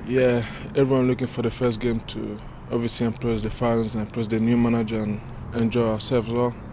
Yeah, everyone looking for the first game to obviously impress the fans and impress the new manager and enjoy ourselves well.